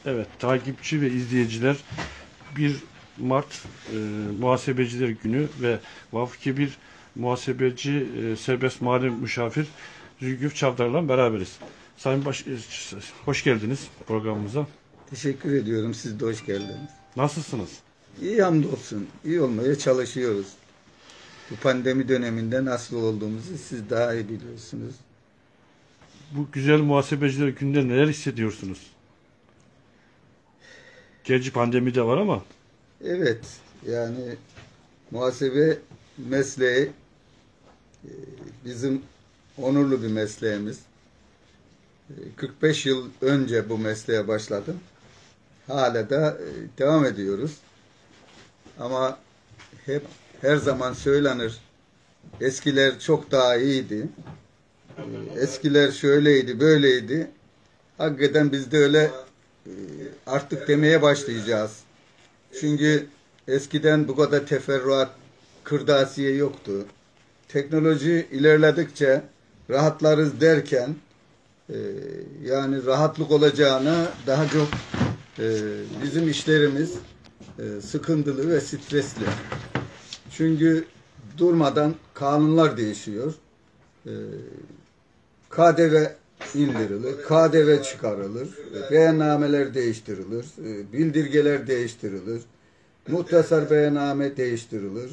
Evet, takipçi ve izleyiciler 1 Mart Muhasebeciler Günü ve Vakfı Kebir Muhasebeci Serbest Mali Müşavir Zülgüf Çavdar'la beraberiz. Sayın hoş geldiniz programımıza. Teşekkür ediyorum. Siz de hoş geldiniz. Nasılsınız? İyi, hamdolsun. İyi olmaya çalışıyoruz. Bu pandemi döneminde nasıl olduğumuzu siz daha iyi biliyorsunuz. Bu güzel Muhasebeciler Günü'nde neler hissediyorsunuz? Gerçi pandemi de var ama. Evet, yani muhasebe mesleği bizim onurlu bir mesleğimiz. 45 yıl önce bu mesleğe başladım. Hala da devam ediyoruz. Ama hep her zaman söylenir. Eskiler çok daha iyiydi. Eskiler şöyleydi, böyleydi. Hakikaten biz de öyle artık demeye başlayacağız. Çünkü eskiden bu kadar teferruat, kırdasiye yoktu. Teknoloji ilerledikçe rahatlarız derken yani rahatlık olacağına daha çok bizim işlerimiz sıkıntılı ve stresli. Çünkü durmadan kanunlar değişiyor. KDV indirilir, KDV çıkarılır, beyannameler değiştirilir, bildirgeler değiştirilir, muhtasar beyanname değiştirilir,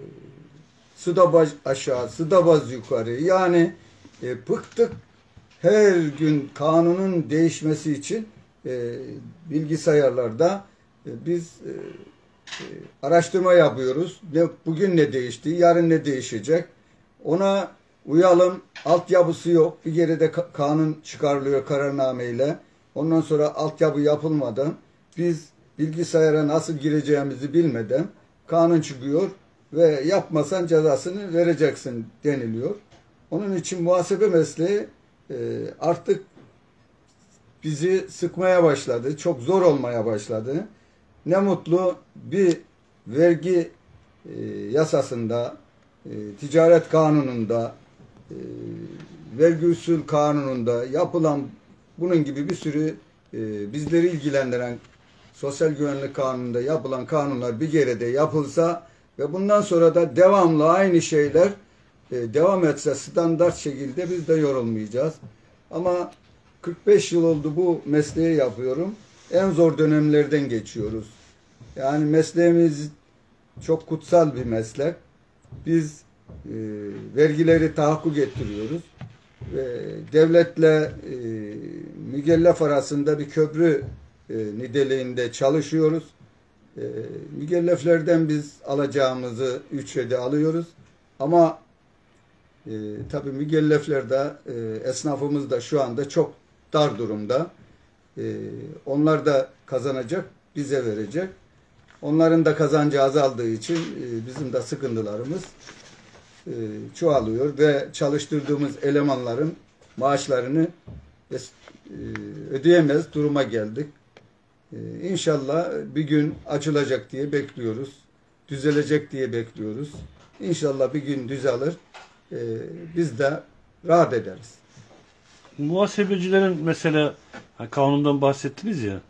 sıdabaz aşağı, sıdabaz yukarı. Yani bıktık, her gün kanunun değişmesi için bilgisayarlarda biz araştırma yapıyoruz. Bugün ne değişti, yarın ne değişecek? Ona uyalım, altyapısı yok. Bir kere de kanun çıkarılıyor kararnameyle. Ondan sonra altyapı yapılmadan biz bilgisayara nasıl gireceğimizi bilmeden kanun çıkıyor ve yapmasan cezasını vereceksin deniliyor. Onun için muhasebe mesleği artık bizi sıkmaya başladı. Çok zor olmaya başladı. Ne mutlu bir vergi yasasında, ticaret kanununda, vergi usul kanununda yapılan bunun gibi bir sürü bizleri ilgilendiren sosyal güvenlik kanununda yapılan kanunlar bir kere de yapılsa ve bundan sonra da devamlı aynı şeyler devam etse standart şekilde biz de yorulmayacağız. Ama 45 yıl oldu bu mesleği yapıyorum. En zor dönemlerden geçiyoruz. Yani mesleğimiz çok kutsal bir meslek. Biz vergileri tahakkuk ettiriyoruz. Devletle mükellef arasında bir köprü niteliğinde çalışıyoruz. Mükelleflerden biz alacağımızı 3'e de alıyoruz. Ama tabii mükellefler de esnafımız da şu anda çok dar durumda. Onlar da kazanacak, bize verecek. Onların da kazancı azaldığı için bizim de sıkıntılarımız çoğalıyor ve çalıştırdığımız elemanların maaşlarını ödeyemez duruma geldik. İnşallah bir gün açılacak diye bekliyoruz. Düzelecek diye bekliyoruz. İnşallah bir gün düzelir. Biz de rahat ederiz. Muhasebecilerin mesela kanundan bahsettiniz ya.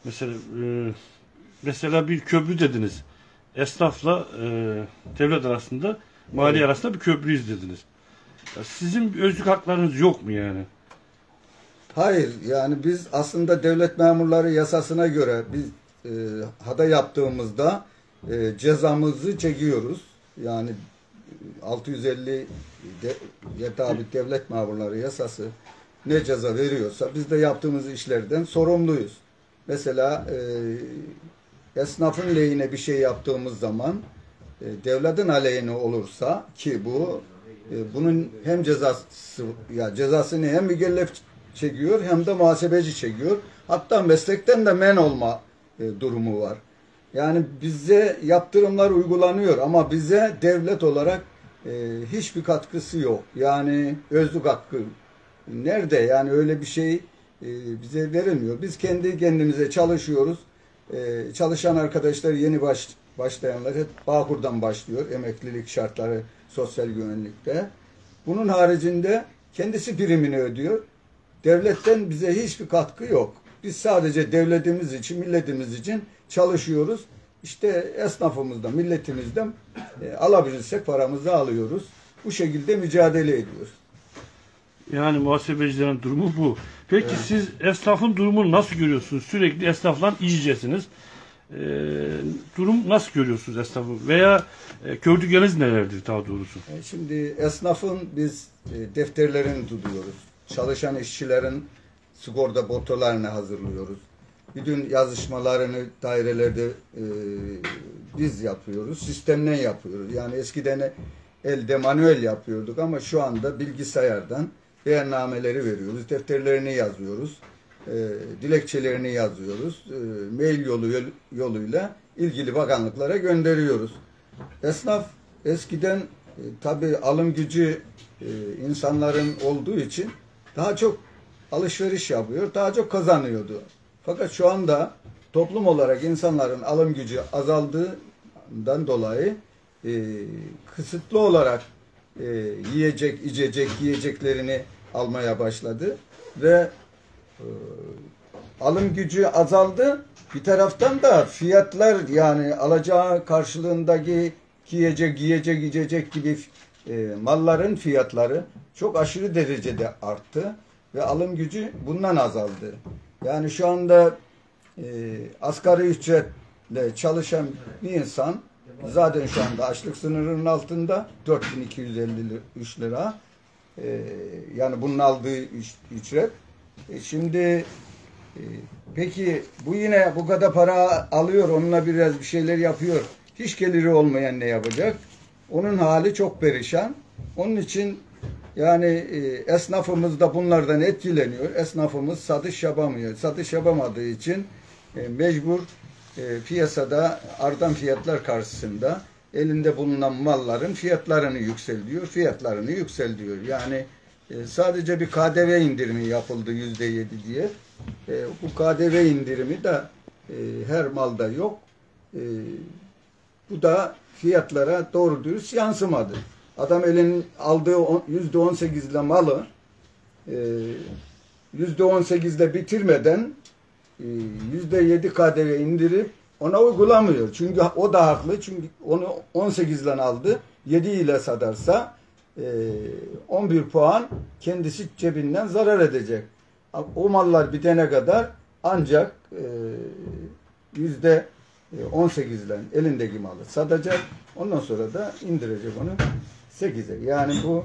Mesela bir köprü dediniz. Esnafla devlet arasında, maliye arasında bir köprüyüz dediniz. Ya sizin özlük haklarınız yok mu yani? Hayır, yani biz aslında devlet memurları yasasına göre biz hata yaptığımızda cezamızı çekiyoruz. Yani 650 tabi devlet memurları yasası ne ceza veriyorsa biz de yaptığımız işlerden sorumluyuz. Mesela esnafın lehine bir şey yaptığımız zaman devletin aleyhine olursa ki bu bunun hem cezasını hem mükellef çekiyor hem de muhasebeci çekiyor. Hatta meslekten de men olma durumu var. Yani bize yaptırımlar uygulanıyor ama bize devlet olarak hiçbir katkısı yok. Yani özlük hakkı nerede? Yani öyle bir şey bize verilmiyor. Biz kendi kendimize çalışıyoruz. Çalışan arkadaşlar yeni başlayanlar hep Bağkur'dan başlıyor. Emeklilik şartları sosyal güvenlikte. Bunun haricinde kendisi primini ödüyor. Devletten bize hiçbir katkı yok. Biz sadece devletimiz için, milletimiz için çalışıyoruz. İşte esnafımızdan, milletimizden alabilirsek paramızı alıyoruz. Bu şekilde mücadele ediyoruz. Yani muhasebecilerin durumu bu. Peki siz esnafın durumunu nasıl görüyorsunuz? Sürekli esnafla iç içesiniz. Durum nasıl görüyorsunuz esnafı? Veya gördükleriniz nelerdir daha doğrusu? Şimdi esnafın biz defterlerini tutuyoruz. Çalışan işçilerin sigorta botolarını hazırlıyoruz. Bütün yazışmalarını dairelerde biz yapıyoruz. Sistemden yapıyoruz. Yani eskiden elde manuel yapıyorduk ama şu anda bilgisayardan beyannameleri veriyoruz. Defterlerini yazıyoruz. Dilekçelerini yazıyoruz. Mail yoluyla ilgili bakanlıklara gönderiyoruz. Esnaf eskiden tabii alım gücü insanların olduğu için daha çok alışveriş yapıyor, daha çok kazanıyordu. Fakat şu anda toplum olarak insanların alım gücü azaldığından dolayı kısıtlı olarak yiyecek, içecek, yiyeceklerini almaya başladı ve alım gücü azaldı. Bir taraftan da fiyatlar, yani alacağı karşılığındaki yiyecek, içecek gibi malların fiyatları çok aşırı derecede arttı ve alım gücü bundan azaldı. Yani şu anda asgari ücretle çalışan bir insan zaten şu anda açlık sınırının altında 4253 lira. Yani bunun aldığı ücret. Şimdi peki bu yine bu kadar para alıyor, onunla biraz bir şeyler yapıyor. Hiç geliri olmayan ne yapacak? Onun hali çok perişan. Onun için yani esnafımız da bunlardan etkileniyor. Esnafımız satış yapamıyor. Satış yapamadığı için mecbur piyasada artan fiyatlar karşısında elinde bulunan malların fiyatlarını yükseltiyor. Yani sadece bir KDV indirimi yapıldı %7 diye. Bu KDV indirimi de her malda yok. Bu da fiyatlara doğru dürüst yansımadı. Adam elinin aldığı %18 ile malı %18 ile bitirmeden %7 KDV indirip ona uygulamıyor. Çünkü o da haklı. Çünkü onu 18 ile aldı. 7 ile satarsa 11 puan kendisi cebinden zarar edecek. O mallar bitene kadar ancak %18 ile elindeki malı satacak. Ondan sonra da indirecek onu 8'e. Yani bu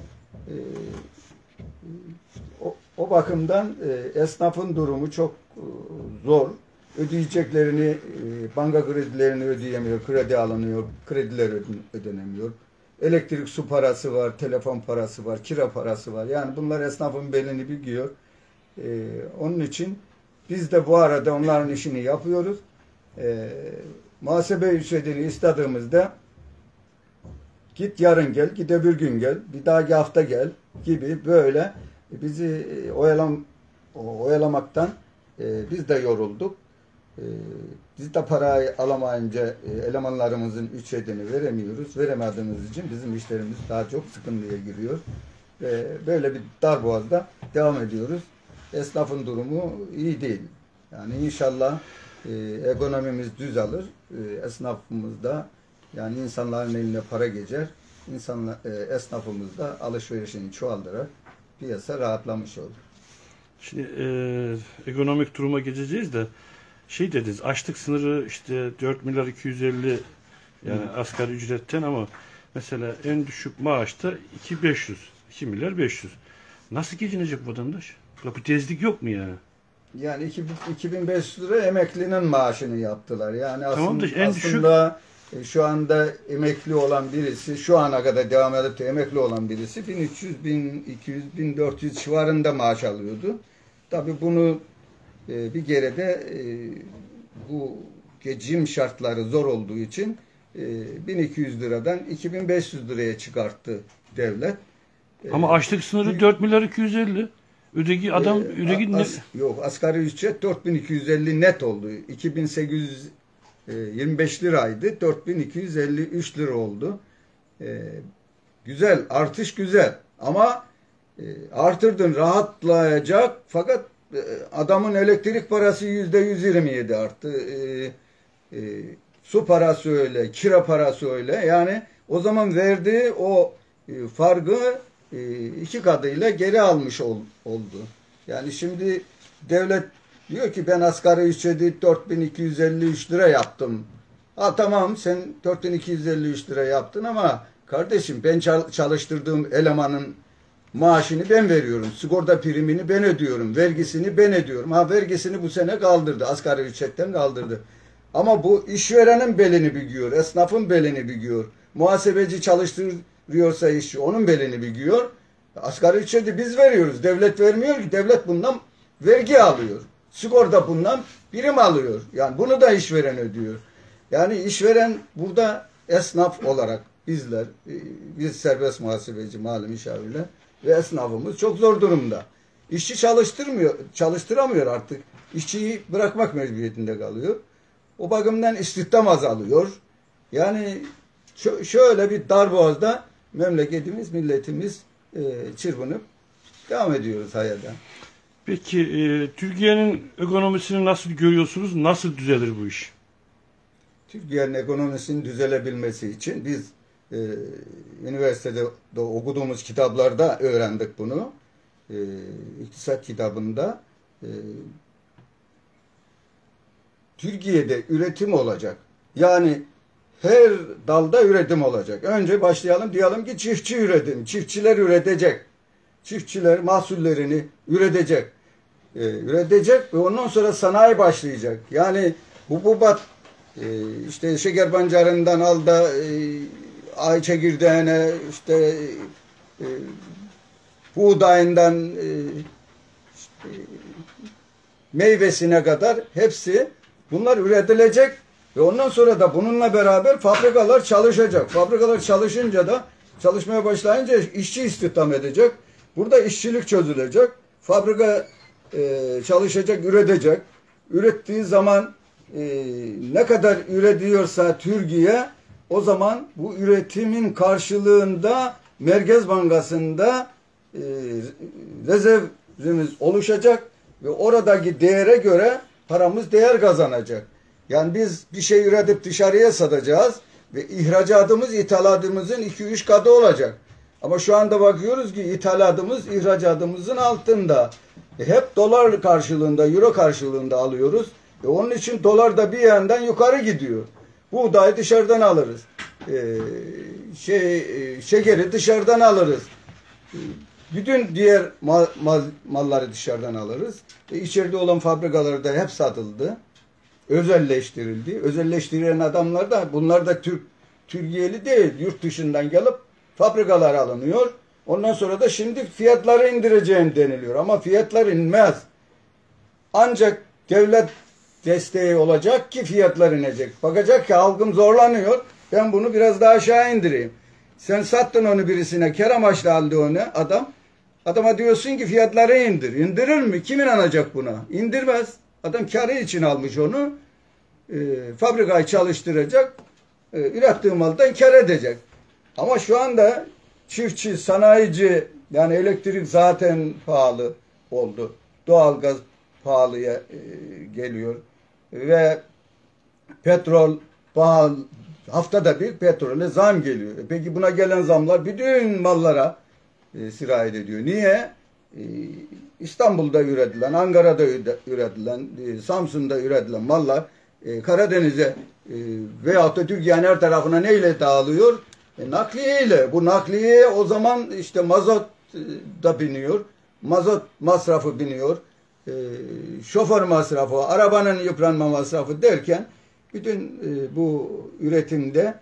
o bakımdan esnafın durumu çok zor. Ödeyeceklerini, banka kredilerini ödeyemiyor, kredi alınıyor, krediler ödenemiyor. Elektrik, su parası var, telefon parası var, kira parası var. Yani bunlar esnafın belini büküyor. Onun için biz de bu arada onların işini yapıyoruz. Muhasebe ücretini istediğimizde git yarın gel, git öbür gün gel, bir dahaki hafta gel gibi böyle bizi oyalamaktan biz de yorulduk. Biz de parayı alamayınca elemanlarımızın ücretini veremiyoruz. Veremediğimiz için bizim işlerimiz daha çok sıkıntıya giriyor. Böyle bir darboğazda devam ediyoruz. Esnafın durumu iyi değil. Yani inşallah ekonomimiz düzelir. Esnafımız da, yani insanların eline para geçer. Esnafımız da alışverişini çoğaltarak piyasa rahatlamış olur. Şimdi ekonomik duruma geçeceğiz de şey dediniz, açlık sınırı işte 4 milyar 250 yani asgari ücretten, ama mesela en düşük maaşta 2 milyar 500. Nasıl geçinecek vatandaş? Bu tezlik yok mu yani? Yani 2500 lira emeklinin maaşını yaptılar. Yani tamam da en aslında şu anda emekli olan birisi, şu ana kadar devam edip de emekli olan birisi 1300, 1200, 1400 civarında maaş alıyordu. Tabii bunu bir kere de bu geçim şartları zor olduğu için 1200 liradan 2500 liraya çıkarttı devlet. Ama açlık sınırı 4 milyar 250. Öteki adam yok, asgari ücret 4250 net oldu. 2825 liraydı. 4253 lira oldu. Güzel, artış güzel. Ama artırdın, rahatlayacak, fakat adamın elektrik parası %127 arttı. Su parası öyle, kira parası öyle. Yani o zaman verdiği o farkı iki katıyla geri almış oldu. Yani şimdi devlet diyor ki ben asgari ücreti 4253 lira yaptım. Ha tamam, sen 4253 lira yaptın ama kardeşim ben çalıştırdığım elemanın maaşını ben veriyorum. Sigorta primini ben ödüyorum. Vergisini ben ödüyorum. Ha, vergisini bu sene kaldırdı. Asgari ücretten kaldırdı. Ama bu işverenin belini büküyor. Esnafın belini büküyor. Muhasebeci çalıştırıyorsa işçi onun belini büküyor. Asgari ücreti biz veriyoruz. Devlet vermiyor ki. Devlet bundan vergi alıyor. Sigorta bundan prim alıyor. Yani bunu da işveren ödüyor. Yani işveren burada esnaf olarak bizler, biz serbest muhasebeci, mali müşavirler ve esnafımız çok zor durumda. İşçi çalıştıramıyor artık. İşçiyi bırakmak mecburiyetinde kalıyor. O bakımdan istihdam azalıyor. Yani şöyle bir darboğazda memleketimiz, milletimiz çırpınıp devam ediyoruz hayata. Peki Türkiye'nin ekonomisini nasıl görüyorsunuz? Nasıl düzelir bu iş? Türkiye'nin ekonomisinin düzelebilmesi için biz üniversitede okuduğumuz kitaplarda öğrendik bunu. İktisat kitabında Türkiye'de üretim olacak. Yani her dalda üretim olacak. Önce başlayalım, diyelim ki çiftçi üretim. Çiftçiler üretecek. Çiftçiler mahsullerini üretecek. Üretecek ve ondan sonra sanayi başlayacak. Yani hububat, işte şeker pancarından al da ay çekirdeğine, işte buğdayından işte, meyvesine kadar hepsi bunlar üretilecek ve ondan sonra da bununla beraber fabrikalar çalışacak. Fabrikalar çalışınca da, çalışmaya başlayınca işçi istihdam edecek. Burada işçilik çözülecek. Fabrika çalışacak, üretecek. Ürettiği zaman ne kadar üretiyorsa Türkiye, o zaman bu üretimin karşılığında Merkez Bankası'nda rezervimiz oluşacak ve oradaki değere göre paramız değer kazanacak. Yani biz bir şey üretip dışarıya satacağız ve ihracatımız ithalatımızın 2-3 katı olacak. Ama şu anda bakıyoruz ki ithalatımız ihracatımızın altında. Hep dolar karşılığında, euro karşılığında alıyoruz. Onun için dolar da bir yandan yukarı gidiyor. Buğdayı dışarıdan alırız. Şekeri dışarıdan alırız. Bütün diğer malları dışarıdan alırız. İçeride olan fabrikalarda hep satıldı. Özelleştirildi. Özelleştirilen adamlar da, bunlar da Türkiye'li değil. Yurt dışından gelip fabrikalar alınıyor. Ondan sonra da şimdi fiyatları indireceğini deniliyor. Ama fiyatlar inmez. Ancak devlet desteği olacak ki fiyatlar inecek. Bakacak ki halkım zorlanıyor. Ben bunu biraz daha aşağı indireyim. Sen sattın onu birisine, kar amaçlı aldı onu adam. Adama diyorsun ki fiyatları indir. İndirir mi? Kim inanacak buna? İndirmez. Adam karı için almış onu. Fabrikayı çalıştıracak. Ürettiği maldan kar edecek. Ama şu anda çiftçi, sanayici, yani elektrik zaten pahalı oldu. Doğalgaz pahalıya geliyor. Ve petrol pahalı. Haftada bir petrole zam geliyor. Peki buna gelen zamlar bütün mallara sirayet ediyor. Niye? İstanbul'da üretilen, Ankara'da üretilen, Samsun'da üretilen mallar Karadeniz'e veyahut da Türkiye'nin her tarafına neyle dağılıyor? Nakliyeyle. Bu nakliye o zaman işte mazot da biniyor. Mazot masrafı biniyor. Şoför masrafı, arabanın yıpranma masrafı derken bütün bu üretimde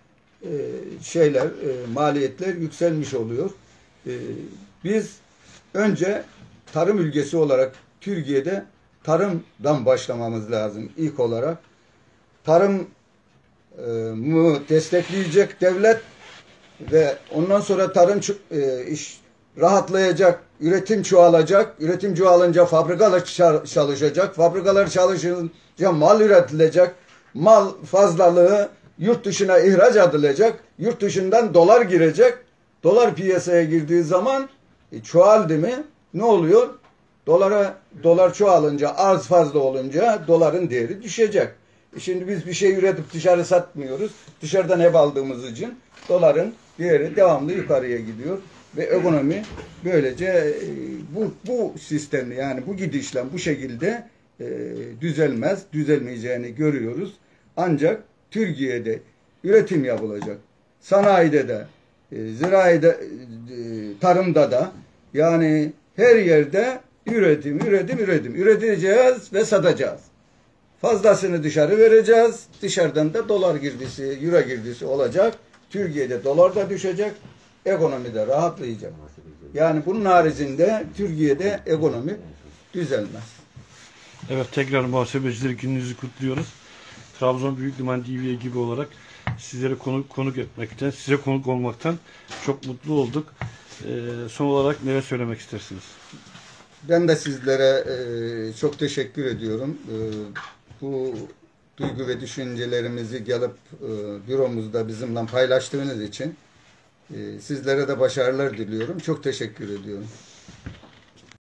maliyetler yükselmiş oluyor. Biz önce tarım ülkesi olarak Türkiye'de tarımdan başlamamız lazım ilk olarak. Tarımı destekleyecek devlet ve ondan sonra tarım iş rahatlayacak, üretim çoğalacak. Üretim çoğalınca fabrikalar çalışacak. Fabrikalar çalışınca mal üretilecek. Mal fazlalığı yurt dışına ihraç edilecek. Yurt dışından dolar girecek. Dolar piyasaya girdiği zaman çoğaldı mı ne oluyor? Dolar çoğalınca, arz fazla olunca doların değeri düşecek. Şimdi biz bir şey üretip dışarı satmıyoruz. Dışarıdan hep aldığımız için doların değeri devamlı yukarıya gidiyor. Ve ekonomi böylece bu sistemli, yani bu gidişle bu şekilde düzelmez, düzelmeyeceğini görüyoruz. Ancak Türkiye'de üretim yapılacak. Sanayide de, ziraide, tarımda da, yani her yerde üretim. Üreteceğiz ve satacağız. Fazlasını dışarı vereceğiz. Dışarıdan da dolar girdisi, euro girdisi olacak. Türkiye'de dolar da düşecek. Ekonomi de rahatlayacak. Yani bunun haricinde Türkiye'de ekonomi düzelmez. Evet, tekrar Muhasebeciler Gününüzü kutluyoruz. Trabzon Büyük Liman TV ekibi olarak sizlere konuk etmekten, size konuk olmaktan çok mutlu olduk. Son olarak neler söylemek istersiniz? Ben de sizlere çok teşekkür ediyorum. Bu duygu ve düşüncelerimizi gelip büromuzda bizimle paylaştığınız için sizlere de başarılar diliyorum. Çok teşekkür ediyorum.